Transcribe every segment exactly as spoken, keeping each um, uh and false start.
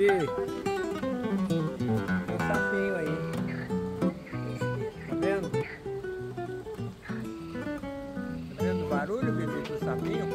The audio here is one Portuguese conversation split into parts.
Vivi. Tem um sapinho aí. Tá vendo? Tá vendo o barulho, Vivi, do sapinho?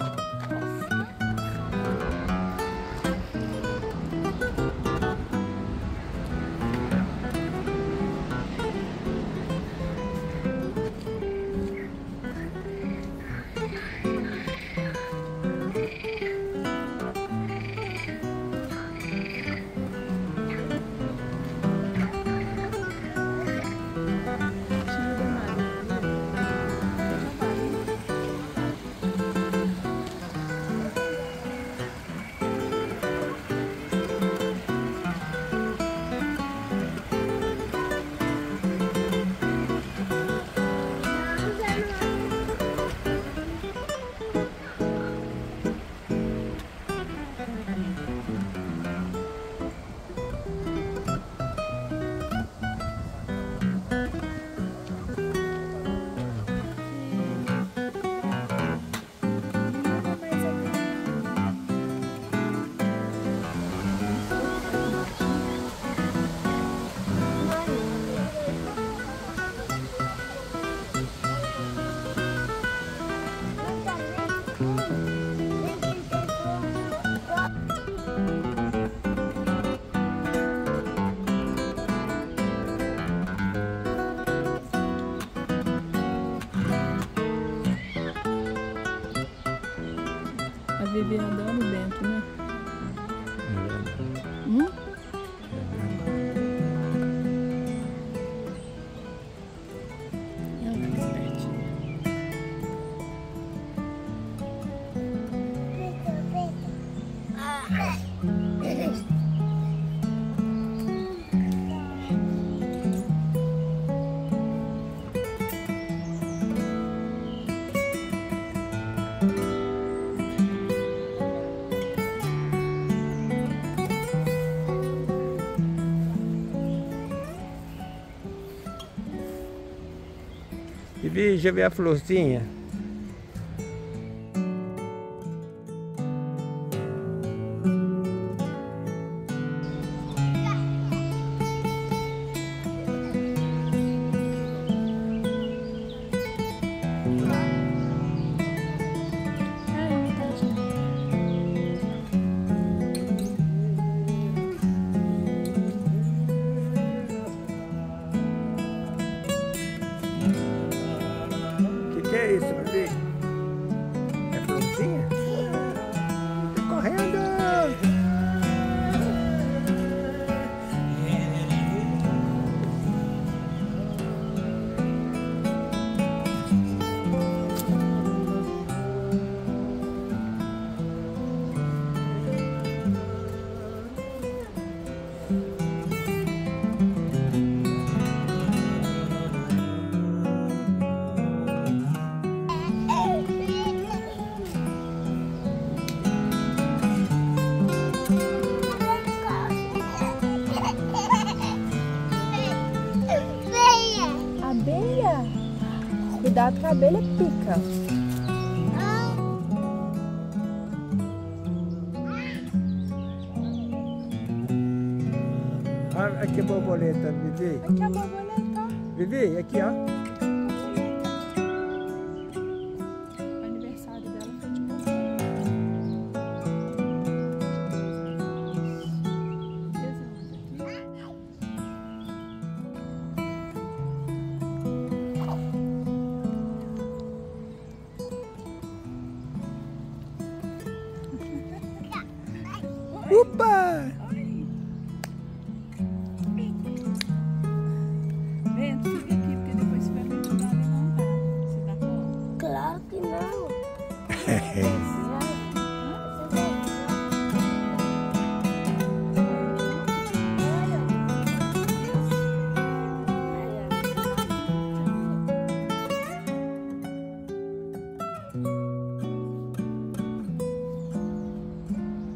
A Vivi adora o vento, né? Hum? Ela é espertinha. Vivi, deixa eu ver a florzinha. Que é isso, Vivi? É florzinha? Tá correndo! Abelha? Cuidado que a abelha pica. Olha aqui a borboleta, Vivi. Aqui a borboleta. Vivi, aqui ó. O aniversário dela foi de boa. Opa! Vento, fica aqui, porque depois você vai me mandar levantar. Você dá conta? Claro que não.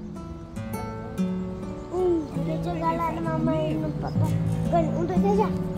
Um, deixa eu jogar lá na mamãe e no papai. Um, dois, três, já.